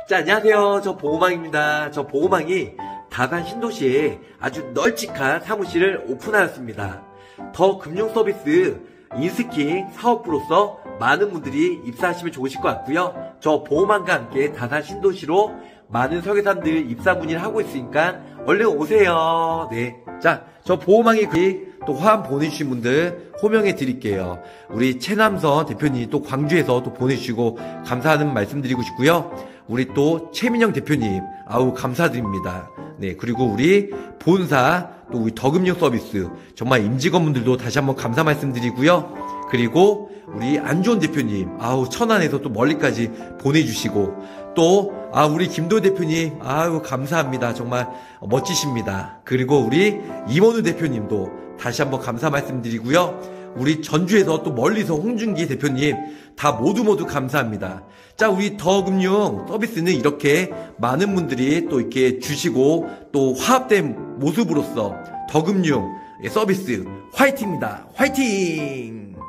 자, 안녕하세요. 저 보호망입니다. 저 보호망이 다산 신도시에 아주 널찍한 사무실을 오픈하였습니다. 더 금융 서비스 인스킹 사업부로서 많은 분들이 입사하시면 좋으실 것 같고요. 저 보호망과 함께 다산 신도시로 많은 설계사님들 입사 문의를 하고 있으니까 얼른 오세요. 네. 자, 저 보호망이 또 화환 보내주신 분들 호명해 드릴게요. 우리 최남선 대표님 또 광주에서 또 보내주시고 감사하는 말씀 드리고 싶고요. 우리 또 최민영 대표님 아우 감사드립니다. 네, 그리고 우리 본사 또 우리 더금융 서비스 정말 임직원분들도 다시 한번 감사 말씀드리고요. 그리고 우리 안주원 대표님 아우 천안에서 또 멀리까지 보내주시고 또 우리 김도 대표님 아우 감사합니다. 정말 멋지십니다. 그리고 우리 임원우 대표님도 다시 한번 감사 말씀드리고요. 우리 전주에서 또 멀리서 홍준기 대표님 다 모두 감사합니다. 자, 우리 더금융 서비스는 이렇게 많은 분들이 또 이렇게 주시고 또 화합된 모습으로서 더금융 서비스 화이팅입니다. 화이팅!